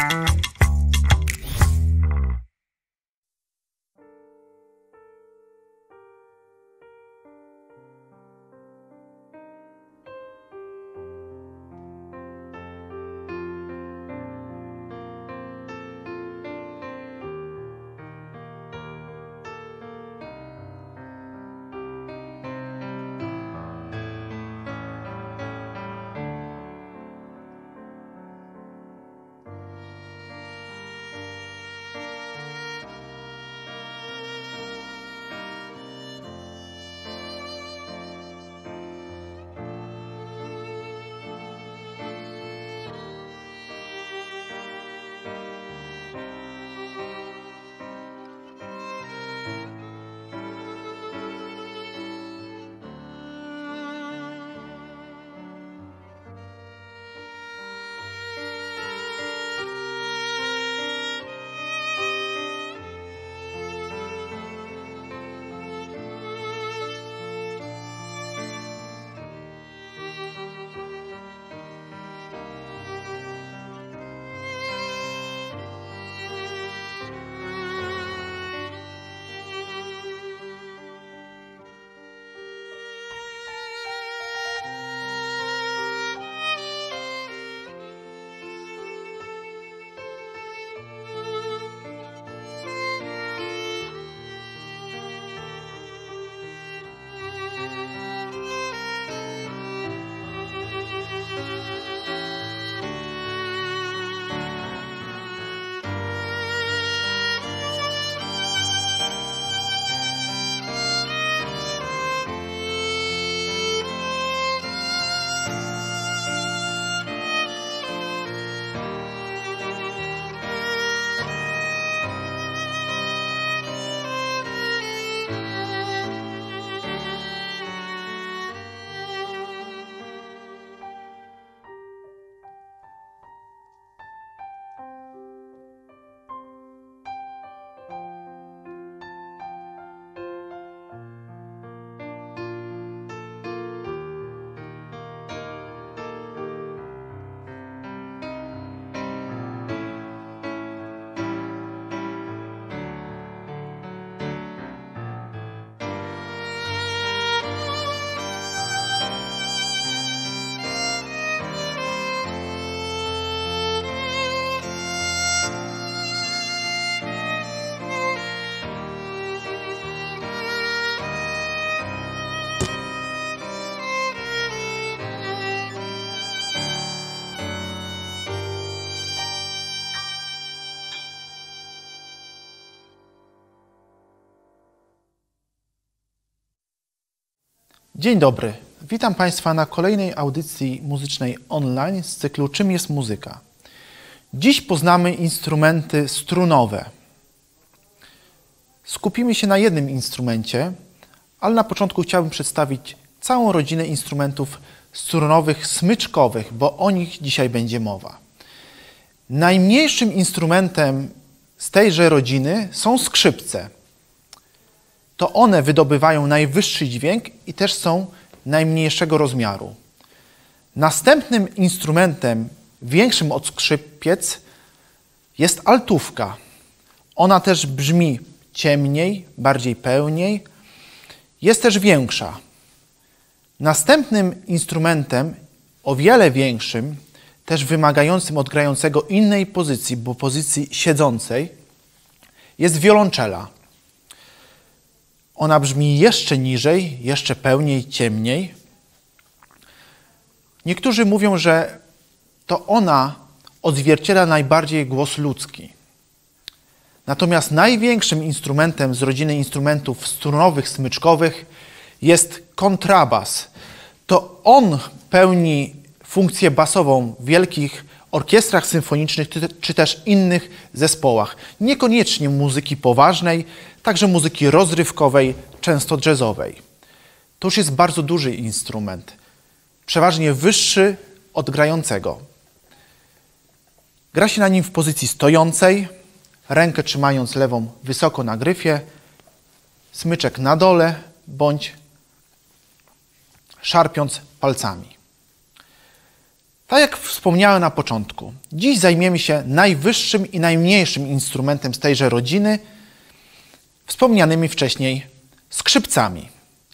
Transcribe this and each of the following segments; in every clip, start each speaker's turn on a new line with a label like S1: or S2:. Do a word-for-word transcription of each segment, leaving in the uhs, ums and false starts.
S1: Dzień dobry, witam Państwa na kolejnej audycji muzycznej online z cyklu Czym jest muzyka? Dziś poznamy instrumenty strunowe. Skupimy się na jednym instrumencie, ale na początku chciałbym przedstawić całą rodzinę instrumentów strunowych, smyczkowych, bo o nich dzisiaj będzie mowa. Najmniejszym instrumentem z tejże rodziny są skrzypce. To one wydobywają najwyższy dźwięk i też są najmniejszego rozmiaru. Następnym instrumentem większym od skrzypiec jest altówka. Ona też brzmi ciemniej, bardziej pełniej, jest też większa. Następnym instrumentem, o wiele większym, też wymagającym od grającego innej pozycji, bo pozycji siedzącej, jest wiolonczela. Ona brzmi jeszcze niżej, jeszcze pełniej, ciemniej. Niektórzy mówią, że to ona odzwierciedla najbardziej głos ludzki. Natomiast największym instrumentem z rodziny instrumentów strunowych, smyczkowych jest kontrabas. To on pełni funkcję basową w wielkich orkiestrach symfonicznych czy też innych zespołach. Niekoniecznie muzyki poważnej, także muzyki rozrywkowej, często jazzowej. To już jest bardzo duży instrument, przeważnie wyższy od grającego. Gra się na nim w pozycji stojącej, rękę trzymając lewą wysoko na gryfie, smyczek na dole bądź szarpiąc palcami. Tak jak wspomniałem na początku, dziś zajmiemy się najwyższym i najmniejszym instrumentem z tejże rodziny, wspomnianymi wcześniej skrzypcami.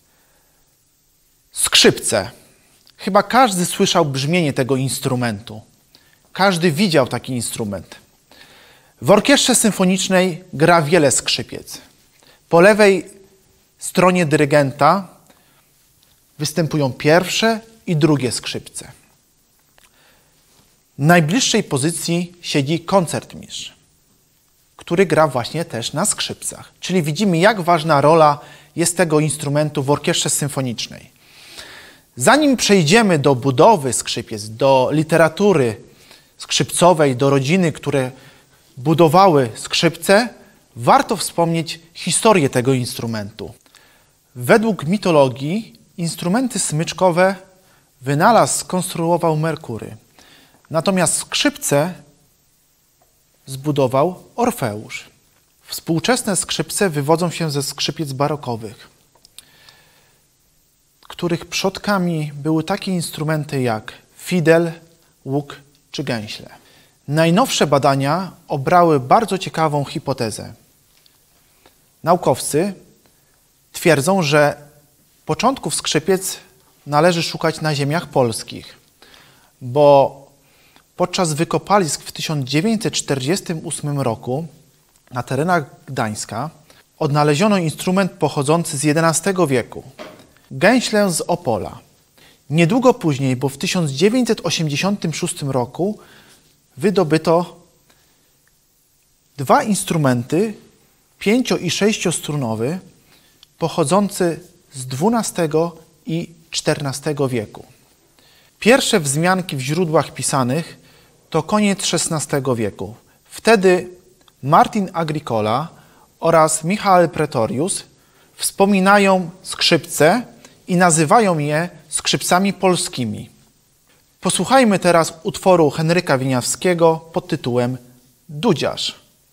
S1: Skrzypce. Chyba każdy słyszał brzmienie tego instrumentu. Każdy widział taki instrument. W orkiestrze symfonicznej gra wiele skrzypiec. Po lewej stronie dyrygenta występują pierwsze i drugie skrzypce. W najbliższej pozycji siedzi koncertmistrz, który gra właśnie też na skrzypcach. Czyli widzimy, jak ważna rola jest tego instrumentu w orkiestrze symfonicznej. Zanim przejdziemy do budowy skrzypiec, do literatury skrzypcowej, do rodziny, które budowały skrzypce, warto wspomnieć historię tego instrumentu. Według mitologii instrumenty smyczkowe wynalazł, skonstruował Merkury. Natomiast skrzypce zbudował Orfeusz. Współczesne skrzypce wywodzą się ze skrzypiec barokowych, których przodkami były takie instrumenty jak fidel, łuk czy gęśle. Najnowsze badania obrały bardzo ciekawą hipotezę. Naukowcy twierdzą, że początków skrzypiec należy szukać na ziemiach polskich, bo podczas wykopalisk w tysiąc dziewięćset czterdziestym ósmym roku na terenach Gdańska odnaleziono instrument pochodzący z jedenastego wieku. Gęślę z Opola. Niedługo później, bo w tysiąc dziewięćset osiemdziesiątym szóstym roku wydobyto dwa instrumenty, pięcio- i sześciostrunowy, pochodzący z dwunastego i czternastego wieku. Pierwsze wzmianki w źródłach pisanych to koniec szesnastego wieku. Wtedy Martin Agricola oraz Michael Pretorius wspominają skrzypce i nazywają je skrzypcami polskimi. Posłuchajmy teraz utworu Henryka Wieniawskiego pod tytułem Dudziarz.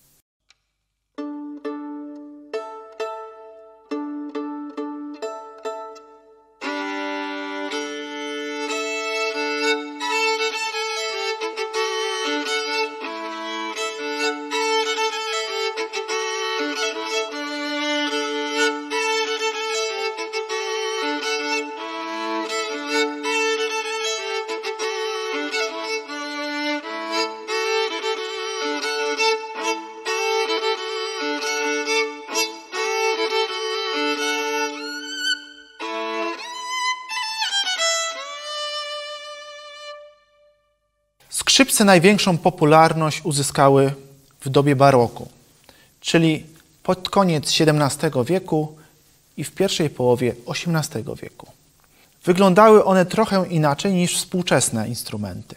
S1: Skrzypce największą popularność uzyskały w dobie baroku, czyli pod koniec siedemnastego wieku i w pierwszej połowie osiemnastego wieku. Wyglądały one trochę inaczej niż współczesne instrumenty.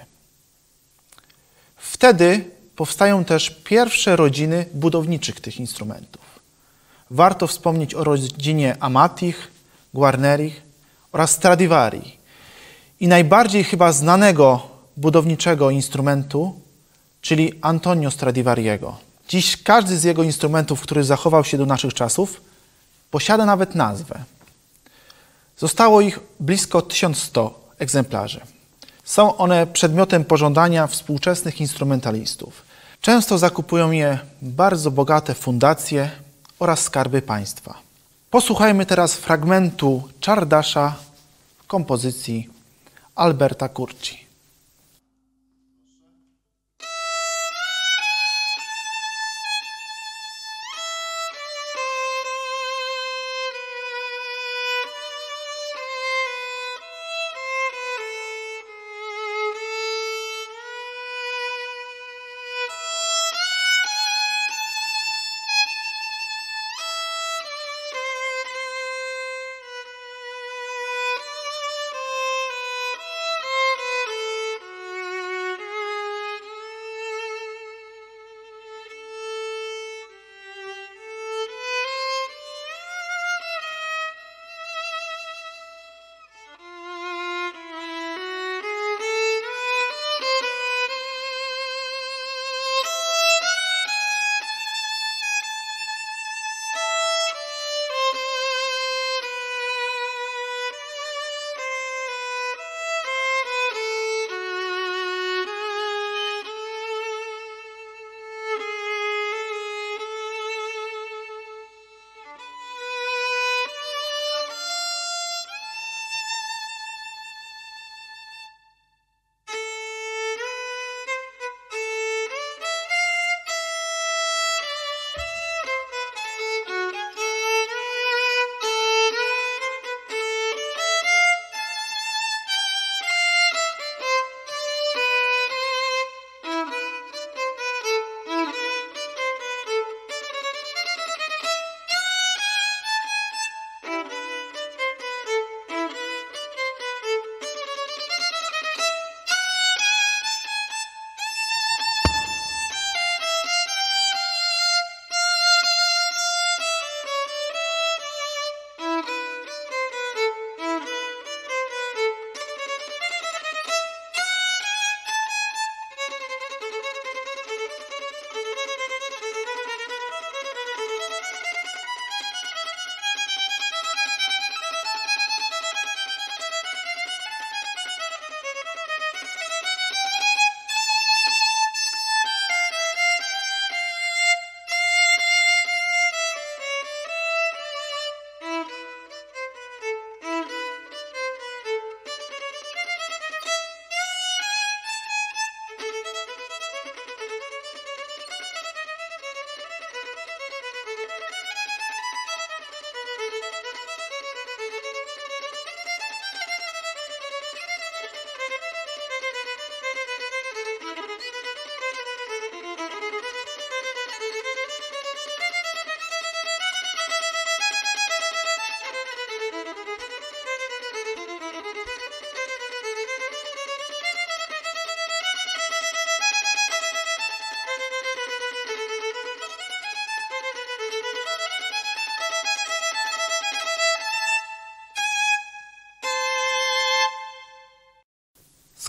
S1: Wtedy powstają też pierwsze rodziny budowniczych tych instrumentów. Warto wspomnieć o rodzinie Amatich, Guarnerich oraz Stradivari. I najbardziej chyba znanego budowniczego instrumentu, czyli Antonio Stradivariego. Dziś każdy z jego instrumentów, który zachował się do naszych czasów, posiada nawet nazwę. Zostało ich blisko tysiąc sto egzemplarzy. Są one przedmiotem pożądania współczesnych instrumentalistów. Często zakupują je bardzo bogate fundacje oraz skarby państwa. Posłuchajmy teraz fragmentu Czardasza w kompozycji Alberta Curci.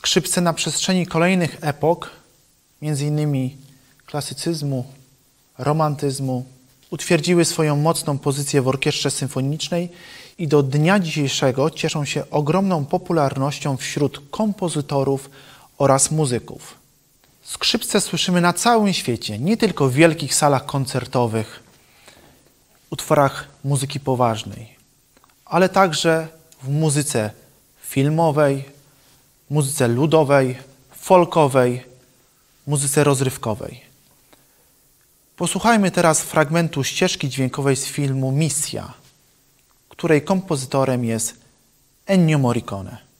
S1: Skrzypce na przestrzeni kolejnych epok, między innymi klasycyzmu, romantyzmu, utwierdziły swoją mocną pozycję w orkiestrze symfonicznej i do dnia dzisiejszego cieszą się ogromną popularnością wśród kompozytorów oraz muzyków. Skrzypce słyszymy na całym świecie, nie tylko w wielkich salach koncertowych, utworach muzyki poważnej, ale także w muzyce filmowej, muzyce ludowej, folkowej, muzyce rozrywkowej. Posłuchajmy teraz fragmentu ścieżki dźwiękowej z filmu Misja, której kompozytorem jest Ennio Morricone.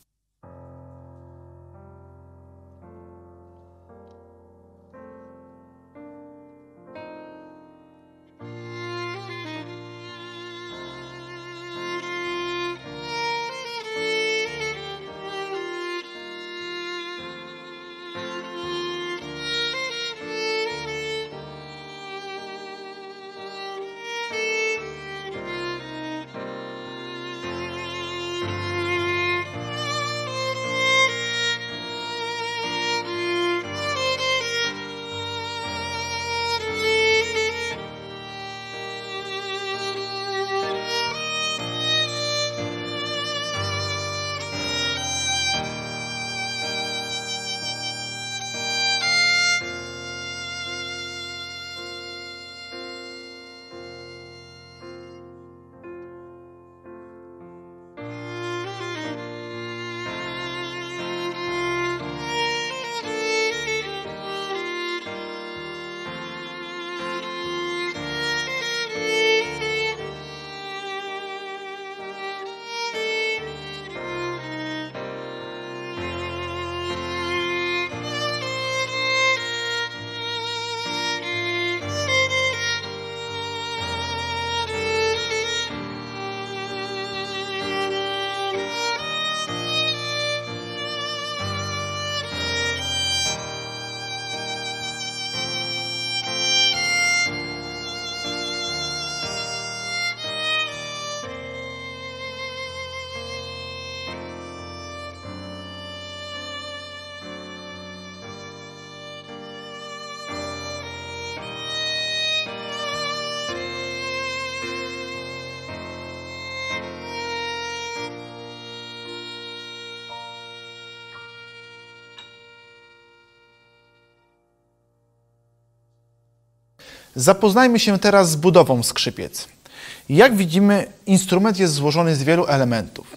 S1: Zapoznajmy się teraz z budową skrzypiec. Jak widzimy, instrument jest złożony z wielu elementów.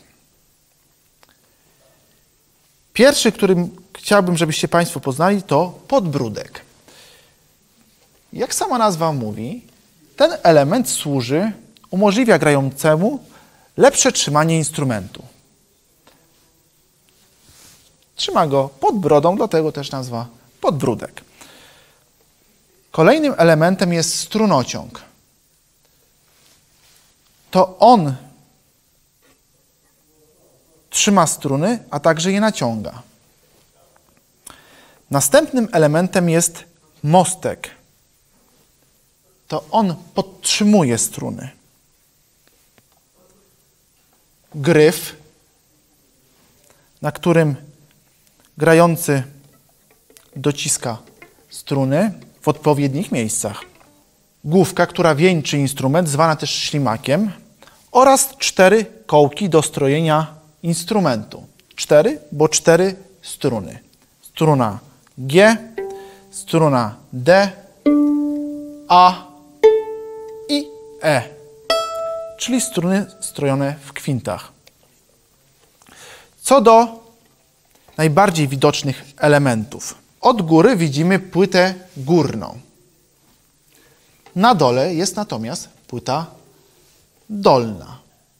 S1: Pierwszy, którym chciałbym, żebyście Państwo poznali, to podbródek. Jak sama nazwa mówi, ten element służy, umożliwia grającemu lepsze trzymanie instrumentu. Trzyma go pod brodą, dlatego też nazwa podbródek. Kolejnym elementem jest strunociąg. To on trzyma struny, a także je naciąga. Następnym elementem jest mostek. To on podtrzymuje struny. Gryf, na którym grający dociska struny w odpowiednich miejscach. Główka, która wieńczy instrument, zwana też ślimakiem, oraz cztery kołki do strojenia instrumentu. Cztery, bo cztery struny. Struna G, struna D, A i E, czyli struny strojone w kwintach. Co do najbardziej widocznych elementów. Od góry widzimy płytę górną. Na dole jest natomiast płyta dolna.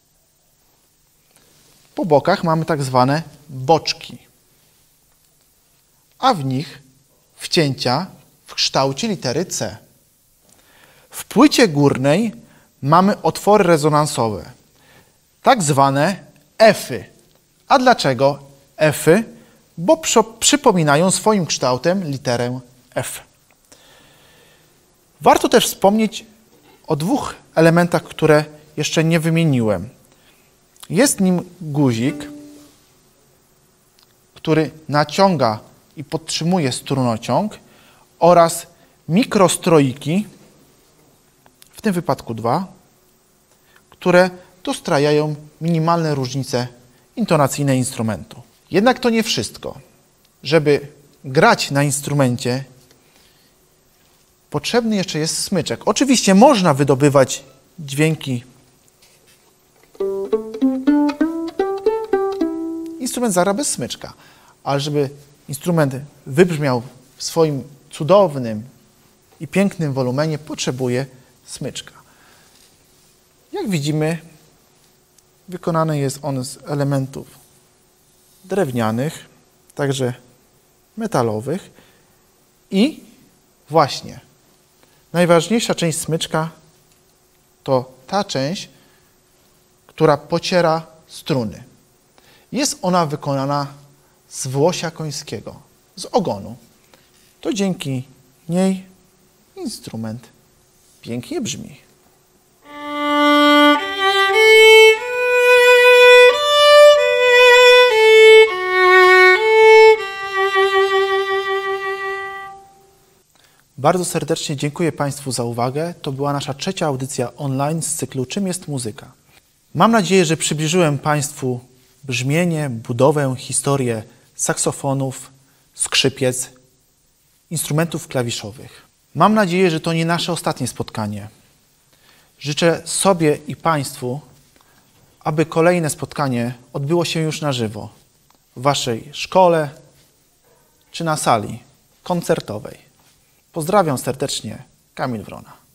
S1: Po bokach mamy tak zwane boczki, a w nich wcięcia w kształcie litery C. W płycie górnej mamy otwory rezonansowe, tak zwane efy. A dlaczego efy? Bo przypominają swoim kształtem literę F. Warto też wspomnieć o dwóch elementach, które jeszcze nie wymieniłem. Jest nim guzik, który naciąga i podtrzymuje strunociąg, oraz mikrostroiki, w tym wypadku dwa, które dostrajają minimalne różnice intonacyjne instrumentu. Jednak to nie wszystko. Żeby grać na instrumencie, potrzebny jeszcze jest smyczek. Oczywiście można wydobywać dźwięki. Instrument zagra bez smyczka, ale żeby instrument wybrzmiał w swoim cudownym i pięknym wolumenie, potrzebuje smyczka. Jak widzimy, wykonany jest on z elementów drewnianych, także metalowych i właśnie najważniejsza część smyczka to ta część, która pociera struny. Jest ona wykonana z włosia końskiego, z ogonu. To dzięki niej instrument pięknie brzmi. Bardzo serdecznie dziękuję Państwu za uwagę. To była nasza trzecia audycja online z cyklu Czym jest muzyka? Mam nadzieję, że przybliżyłem Państwu brzmienie, budowę, historię saksofonów, skrzypiec, instrumentów klawiszowych. Mam nadzieję, że to nie nasze ostatnie spotkanie. Życzę sobie i Państwu, aby kolejne spotkanie odbyło się już na żywo, w Waszej szkole czy na sali koncertowej. Pozdrawiam serdecznie, Kamil Wrona.